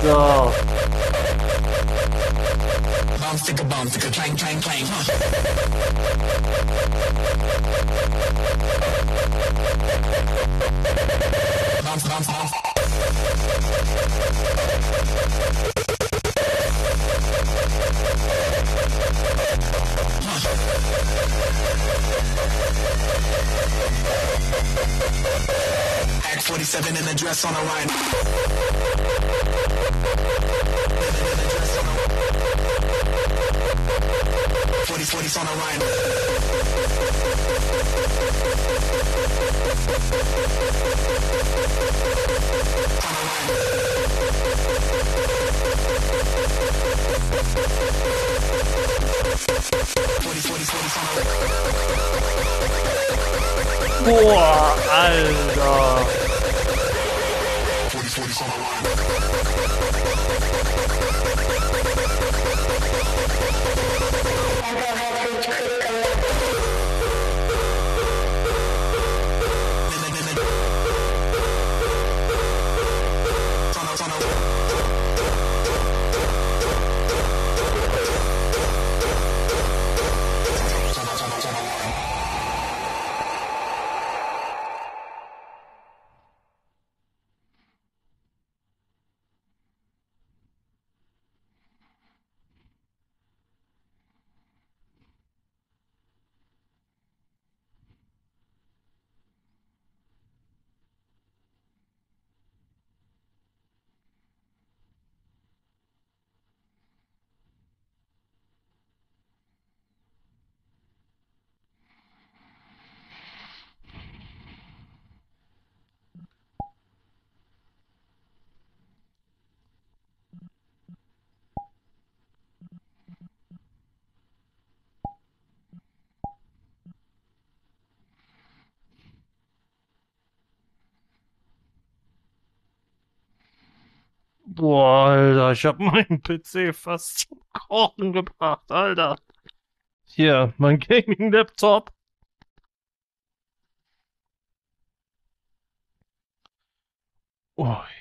Alter. Bump, sticka, clang, clang, clang. Bounce, bounce, bounce. Act 47 in the dress on the right. 40's on the right. Boah, Alter. 40's on the right. Boah, Alter, ich hab meinen PC fast zum Kochen gebracht, Alter. Hier, mein Gaming-Laptop. Oh,